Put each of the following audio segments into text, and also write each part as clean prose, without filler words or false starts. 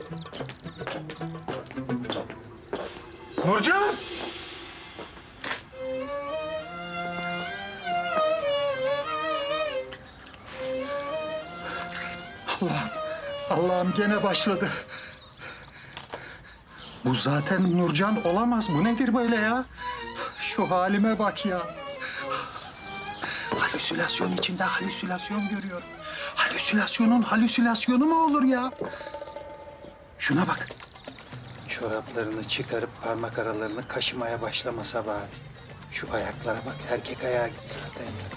Nurcan! Allah'ım gene başladı. Bu zaten Nurcan olamaz. Bu nedir böyle ya? Şu halime bak ya. Halüsinasyon içinde halüsinasyon görüyorum. Halüsinasyonun halüsinasyonu mu olur ya? Şuna bak. Çoraplarını çıkarıp parmak aralarını kaşımaya başlamasa bari. Şu ayaklara bak, erkek ayağı gibi zaten ya.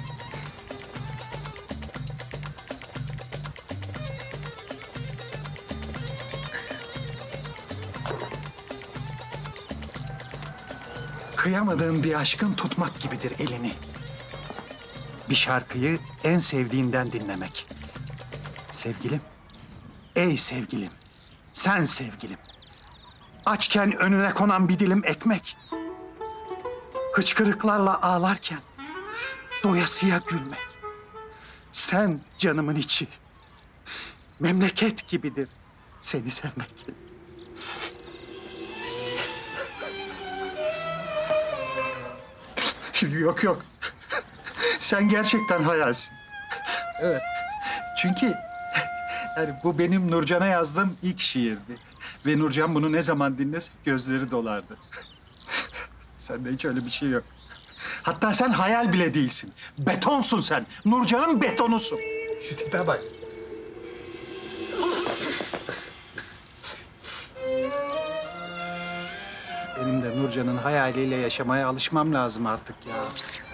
Kıyamadığın bir aşkın tutmak gibidir elini. Bir şarkıyı en sevdiğinden dinlemek. Sevgilim, ey sevgilim, sen sevgilim. Açken önüne konan bir dilim ekmek. Hıçkırıklarla ağlarken doyasıya gülmek. Sen canımın içi. Memleket gibidir seni sevmek. Yok yok. Sen gerçekten hayalsin. Evet. Çünkü yani bu benim Nurcan'a yazdığım ilk şiirdi. Ve Nurcan bunu ne zaman dinlese gözleri dolardı. Sende hiç öyle bir şey yok. Hatta sen hayal bile değilsin. Betonsun sen. Nurcan'ın betonusun. Şu tipe bak. Benim de Nurcan'ın hayaliyle yaşamaya alışmam lazım artık ya.